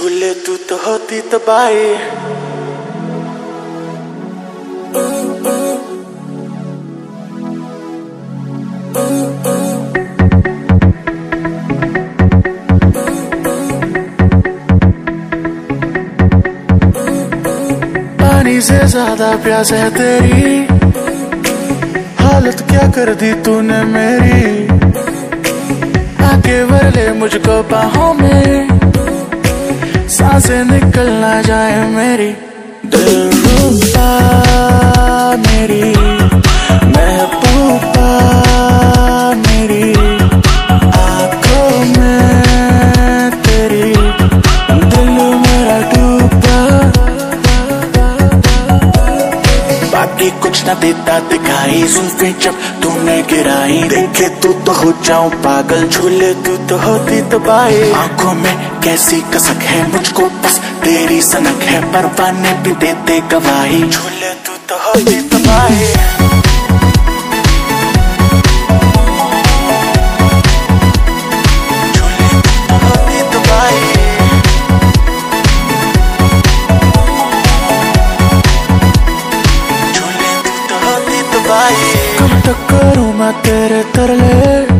झूले तू तो होती तबाही। पानी से ज्यादा प्यास है तेरी, हालत क्या कर दी तूने मेरी। आके भर ले मुझको बाहों में, सांसें निकल ना जाए मेरी। दिलरुबा मेरी महबूबा मेरी, आँखों में तेरी दिल मेरा डूबा। बाकी कुछ न देता दिखाई, जुल्फें जब तूने गिराई, देखे तू तो हो जाऊं पागल, झूले तू तो होती तबाही। आंखों में कैसी कसक है, मुझको बस तेरी सनक है, परवाने भी देते गवाही, झूले तू तो होती तबाही। कब तक करूं मैं तेरे तरले,